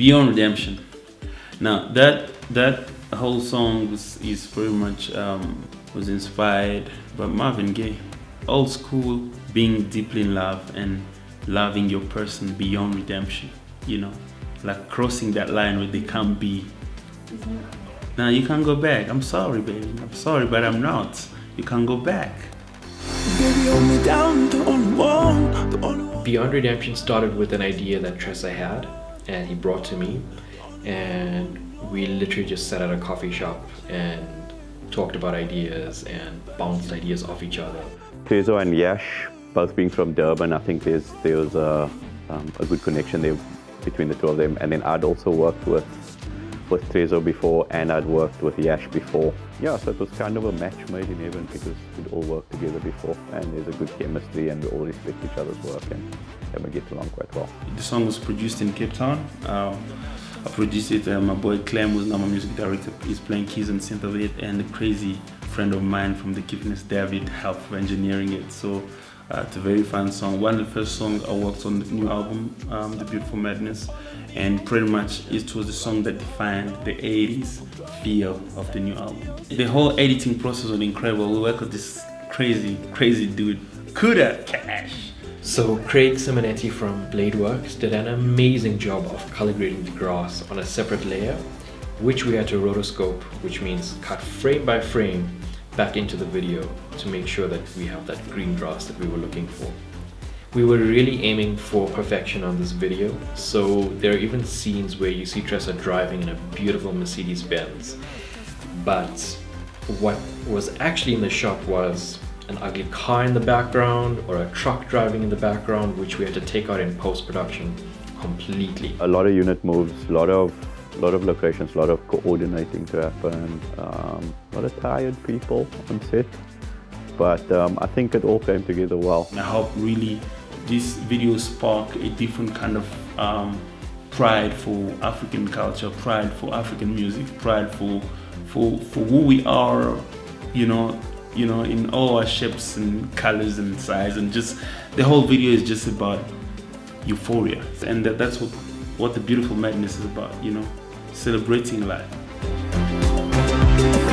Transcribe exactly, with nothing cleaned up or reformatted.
Beyond Redemption. Now that that whole song was, is pretty much um, was inspired by Marvin Gaye. Old school, being deeply in love and loving your person beyond redemption. You know, like crossing that line where they can't be. Mm-hmm. Now you can't go back. I'm sorry, baby. I'm sorry, but I'm not. You can't go back. Baby, hold me down, the only one, the only one. Beyond Redemption started with an idea that Tresor had, and he brought to me, and we literally just sat at a coffee shop and talked about ideas and bounced ideas off each other. Tresor and Yash, both being from Durban, I think there's there was a, um, a good connection there between the two of them. And then I'd also worked with with Tresor before, and I'd worked with Yash before. Yeah, so it was kind of a match made in heaven because we'd all worked together before, and there's a good chemistry, and we all respect each other's work, and, and we get along quite well. The song was produced in Cape Town. Uh, I produced it. Uh, my boy Clem was now my music director. He's playing keys and synth of it, and a crazy friend of mine from the Giftness, David, helped for engineering it. So uh, it's a very fun song. One of the first songs I worked on the new album, um, The Beautiful Madness, and pretty much it was the song that defined the eighties feel of the new album. The whole editing process was incredible. We worked with this crazy, crazy dude, Kudakwashe. So Craig Simonetti from Bladeworks did an amazing job of color grading the grass on a separate layer, which we had to rotoscope, which means cut frame by frame back into the video to make sure that we have that green grass that we were looking for. We were really aiming for perfection on this video, so there are even scenes where you see Tresor driving in a beautiful Mercedes Benz. But what was actually in the shot was an ugly car in the background or a truck driving in the background, which we had to take out in post-production completely. A lot of unit moves, a lot of, lot of locations, a lot of coordinating to happen, um, a lot of tired people on set. But um, I think it all came together well. I hope really this video spark a different kind of um, pride for African culture, pride for African music, pride for, for, for who we are, you know, you know, in all our shapes and colors and size, and just the whole video is just about euphoria, and that, that's what what the Beautiful Madness is about, you know, celebrating life.